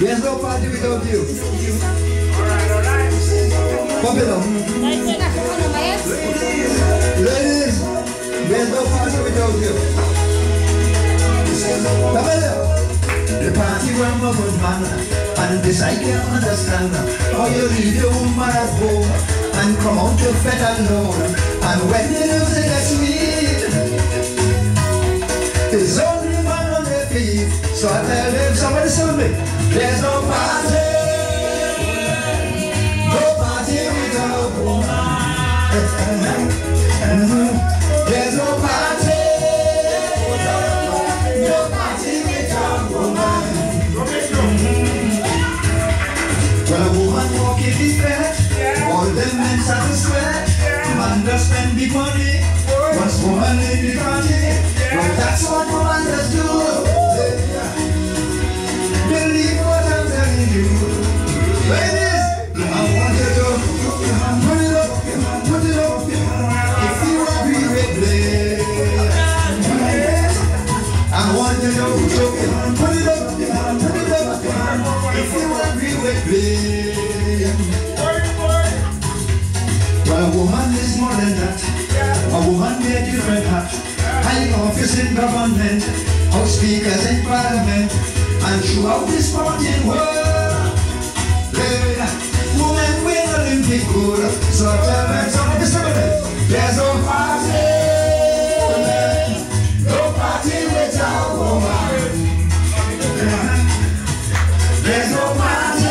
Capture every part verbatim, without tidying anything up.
There's no party without you. Alright, alright. Pump it up. Ladies, there's no party without you. Come on. The party where my good man, and this I can't understand. How you leave your woman at home and come out to fed alone. And when the music gets sweet, it's only man on their feet. So I tell them, somebody tell me, there's no party, no party without woman. There's no party, no party without woman. When a woman walk in the bed, all the men start to sweat. Man does spend big money, once woman in the party. Well, that's what woman does do. Believe what I'm telling you. Ladies, I want you to put it up, put it up. If you agree with me, I want you to put it up, put it up. If you agree with me. Well, a woman is more than that. A woman with a different hat. High office in government, house speakers in parliament, and throughout this sporting world. Yeah. Women win Olympic gold. So tell me something, somebody. There's no party, no party without woman. There's no party,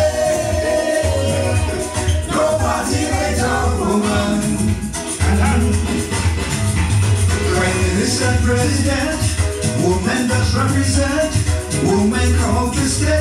no party without woman. Prime Minister, President, women does represent. Women come out to stay.